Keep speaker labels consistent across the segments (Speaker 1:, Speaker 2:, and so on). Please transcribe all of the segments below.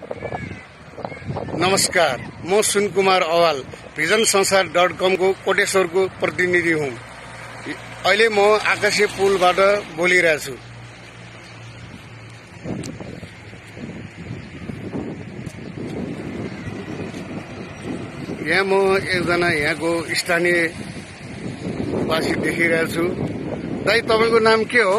Speaker 1: नमस्कार, म सुनकुमार अवाल भिजन संसार.com को कोटेश्वरको प्रतिनिधि हुँ। अहिले म आकाशे पुलबाट बोलिरहेछु। यहाँ म एकजना यहाँको स्थानीय वासी देखिरहेछु। दाइ, तपाईको नाम के हो?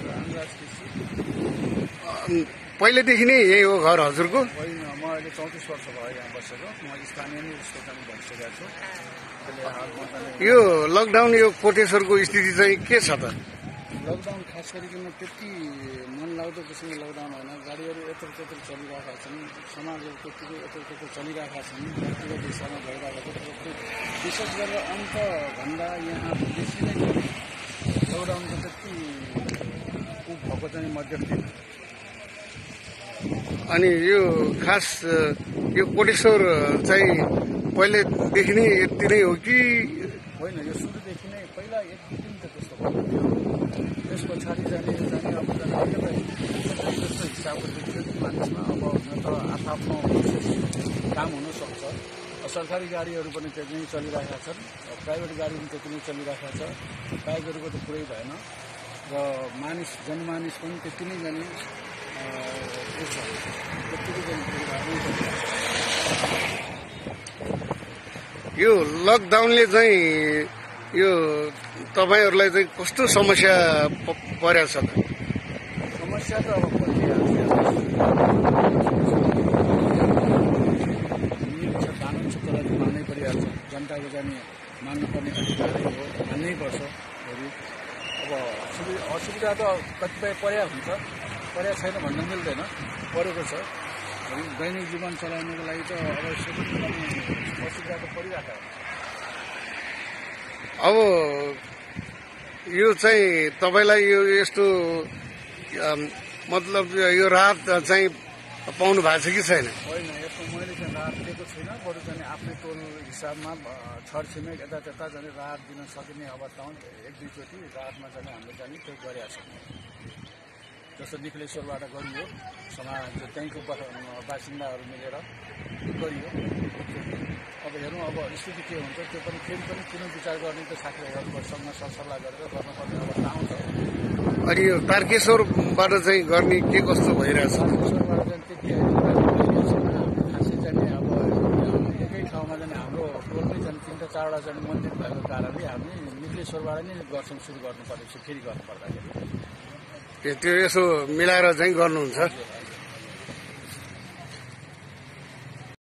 Speaker 1: पहिलेदेखि नै यही हो घर हजुरको?
Speaker 2: म अहिले 34 वर्ष भयो यहाँ बसेको। म स्थानीय नै जस्तो पनि भइसकेको छु।
Speaker 1: यो लकडाउन, यो कोटेश्वरको स्थिति चाहिँ के छ त?
Speaker 2: लकडाउन खास गरिकन त्यति मनलाग्दो किसिमको लकडाउन होइन। गाडीहरू यत्र त्यत्र चलिरहेका छन्, समाजहरू त्यतिकै यत्र त्यत्र चलिरहेका छन्, व्यक्तिगत हिसाबमा भइरहेका छन्। विशेष गरेर अन्तभन्दा यहाँ बेसी नै लकडाउनको त्यति भएको चाहिँ मध्यस्थी।
Speaker 1: अनि यो खास यो कोटेश्वर चाहिँ पहिलेदेखि नै यति नै हो कि
Speaker 2: होइन? यो सुरुदेखि नै पहिला एक दिन त त्यस्तो भयो। त्यस पछाडि जाने अब जस्तो हिसाबको देखियो मानिसमा। अब न त आफ्नो विशेष काम हुनसक्छ। सरकारी गाडीहरू पनि त्यति नै चलिरहेका छन्, प्राइभेट गाडी पनि त्यति नै चलिरहेका छ। बाइकहरूको त पुरै भएन र जनमानिस पनि त्यति नै जाने
Speaker 1: यो लकडाउनले चाहिँ यो तपाईहरुलाई चाहिँ कस्तो समस्या परेको छ त?
Speaker 2: समस्या त अब परिहाल्छ। कानुन छ तर मान्नै परिहाल्छ। जनताको जाने मान्नुपर्ने अधिकार हो, मान्नै पर्छ। अब असुविधा त कतिपय पर्या हुन्छ, पर्या छैन भन्न मिल्दैन, परेको छ। दैनिक जीवन चलाउनुको लागि त अवश्य असुविधा त परिरहेको हो।
Speaker 1: अब यो चाहिँ तपाईलाई यो यस्तो मतलब यो राहत चाहिँ पाउनु भएको छ कि छैन?
Speaker 2: होइन, यस्तो मैले चाहिँ राहत दिएको छुइनँ। बरु चाहिँ आफ्नै टोल हिसाबमा छरछिमेक यता त्यता जाने राहत दिन सकिने अवस्थामा एक दुईचोटि राहतमा जाने हामीले जाने त्यो गरेका छौँ। जस्तो निखिलेश्वरबाट गरियो, समाज त्यहीँको बासिन्दाहरू मिलेर गरियो। अब हेरौँ अब स्थिति के हुन्छ, त्यो पनि फेरि पनि पुनः विचार गर्ने त साथीभाइहरूसँग सरसल्लाह गरेर गर्नुपर्ने अवस्था आउँछ।
Speaker 1: अनि यो तारकेश्वरबाट चाहिँ गर्ने के कस्तो भइरहेछ?
Speaker 2: तारकेश्वरबाट चाहिँ त्यति खासै जाने अब एकै ठाउँमा जाने हाम्रो टोलमै जाने 3-4वटा जाने मन्दिर भएको कारणले हामी निखिलेश्वरबाट नै सुरु गर्नुपर्ने छ। फेरि गर्नुपर्दाखेरि
Speaker 1: त्यो यसो मिलाएर चाहिँ गर्नुहुन्छ?